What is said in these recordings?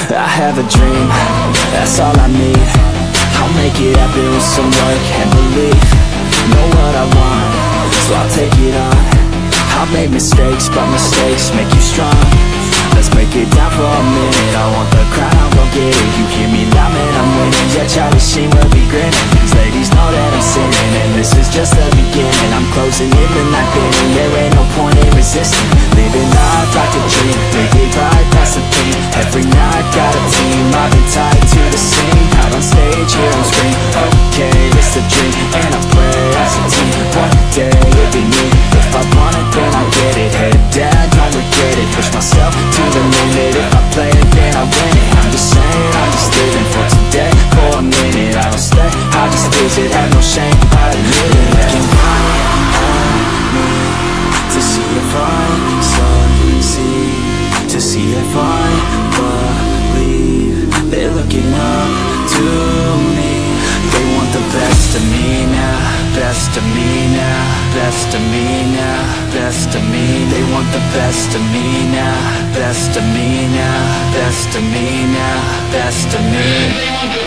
I have a dream, that's all I need. I'll make it happen with some work and belief. Know what I want, so I'll take it on. I've made mistakes, but mistakes make you strong. Let's break it down for a minute. I want the crown, I'm gon' get it. You hear me loud, man, I'm winning. Yeah, Charlie Sheen will be grinning. These ladies know that I'm sinning, and this is just the beginning. I'm closing in the night inning. There ain't no point in resisting. Living life like a dream, make it right, that's the thing. Every night got a team, I've been tied to the scene. Out on stage, hear them scream. Okay, it's a dream, and I pray as a team. One day it'll be me. If I want it, then I get it. Head down, don't regret it. Push myself to the limit. If I play it, then I win it. I'm just saying, I'm just living for today. For a minute, I don't stay, I just visit. Have no shame, I admit it. Looking right at me to see if I succeed, to see if I believe. They're looking up to me. They want the best of me now, best of me now, best of me now, best of me. They want the best of me now, best of me now, best of me now, best of me.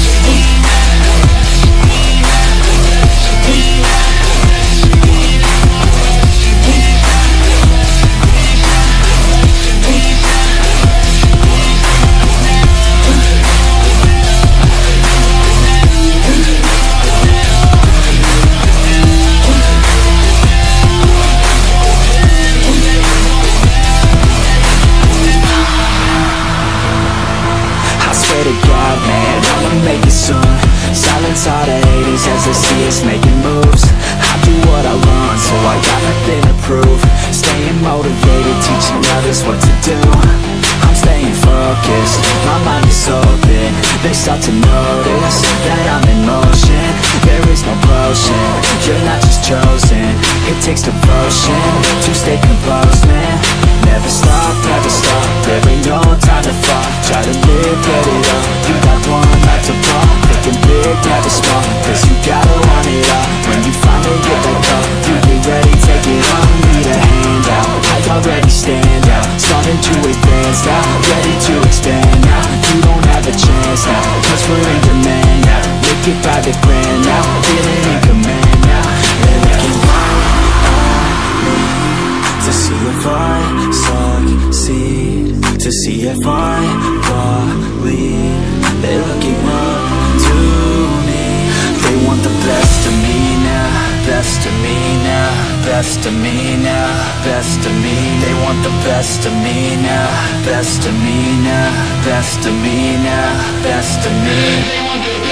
To God, man, I'ma make it soon. Silence all the haters as they see us making moves. I do what I want, so I got nothing to prove. Staying motivated, teaching others what to do. I'm staying focused, my mind is open. They start to notice that I'm in motion. There is no potion, you're not just chosen. It takes devotion to stay composed, man. Never stop, there ain't no time to fall. Try to live, get it up, you got one life to fall. Thinking big, never small, cause you gotta want it all. When you finally get that call, you get ready, take it on. Need a hand out, I already stand out. Starting to advance now, ready to expand now. You don't have a chance now, cause we're in demand now. Make it by the grand now, feeling in command now. They're looking right at me to see if I succeed, to see if I believe. They're looking up to me. They want the best of me now, best of me now, best of me now, best of me. They want the best of me now, best of me now, best of me now, best of me.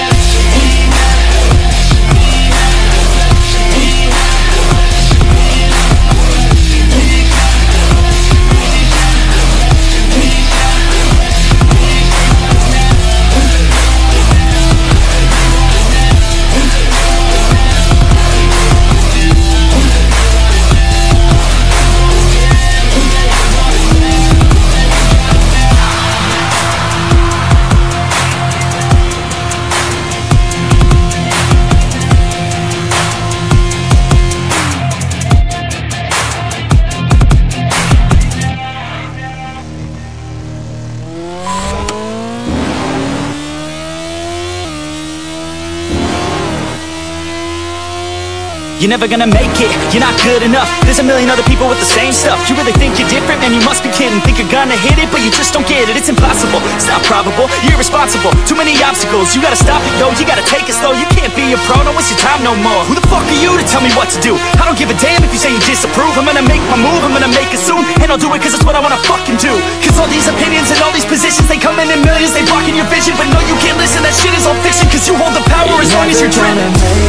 You're never gonna make it, you're not good enough. There's a million other people with the same stuff. You really think you're different? Man, you must be kidding. Think you're gonna hit it, but you just don't get it. It's impossible, it's not probable, you're irresponsible. Too many obstacles, you gotta stop it, yo. You gotta take it slow, you can't be a pro. Don't waste your time no more. Who the fuck are you to tell me what to do? I don't give a damn if you say you disapprove. I'm gonna make my move, I'm gonna make it soon. And I'll do it cause it's what I wanna fucking do. Cause all these opinions and all these positions, they come in millions, they blocking your vision. But no, you can't listen, that shit is all fiction. Cause you hold the power as long as you're driven.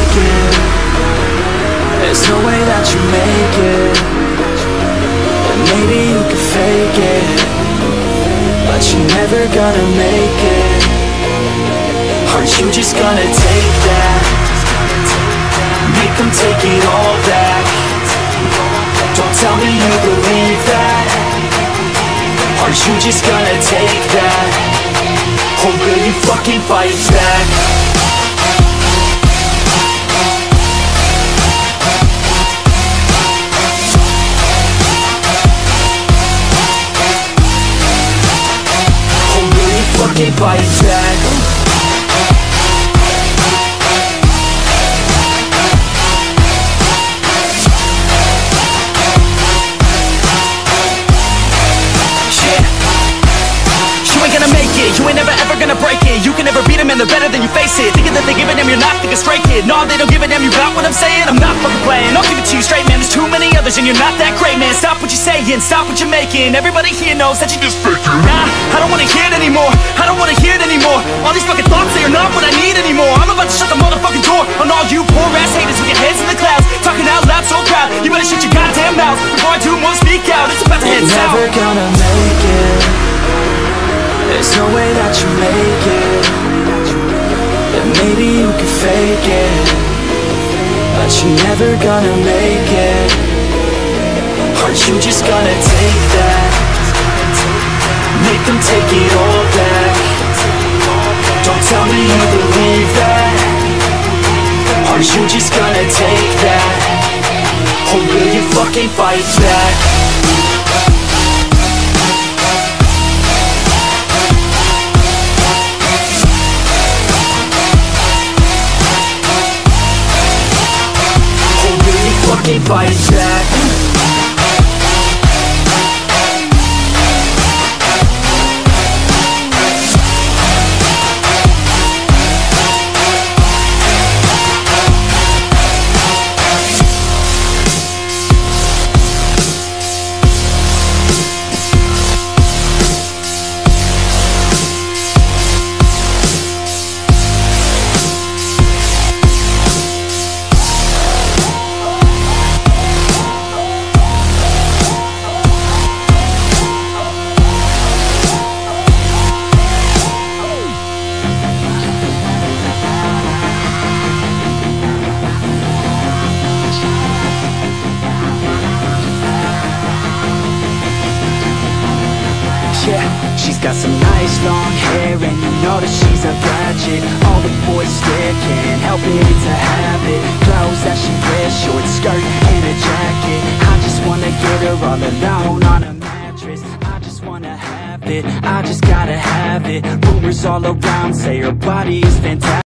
There's no way that you make it. And maybe you can fake it, but you're never gonna make it. Aren't you just gonna take that? Make them take it all back. Don't tell me you believe that. Aren't you just gonna take that? Or will you fucking fight back? fucking fight back. You ain't never ever gonna break it. You can never beat them and they're better than you face it. Thinking that they give a damn, you're not thinking straight, kid. No, they don't give a damn, you got what I'm saying? I'm not fucking playing, I'll give it to you straight, man. There's too many others and you're not that great, man. Stop what you're saying, stop what you're making. Everybody here knows that you just faking. Nah, I don't wanna hear it anymore, I don't wanna hear it anymore. All these fucking thoughts, they are not what I need anymore. I'm about to shut the motherfucking door on all you poor ass haters with your heads in the clouds, talking out loud so proud. You better shut your goddamn mouth before I do more speak out. It's about to head south. You're never gonna make it. There's no way that you make it. And maybe you can fake it, but you're never gonna make it. Aren't you just gonna take that? Make them take it all back. Don't tell me you believe that. Aren't you just gonna take that? Or will you fucking fight back? Fight back. Yeah, she's got some nice long hair, and you know that she's a bad chick. All the boys stare, can't help it, it's a habit. Clothes that she wears, short skirt and a jacket. I just wanna get her all alone on a mattress. I just wanna have it, I just gotta have it. Rumors all around say her body is fantastic.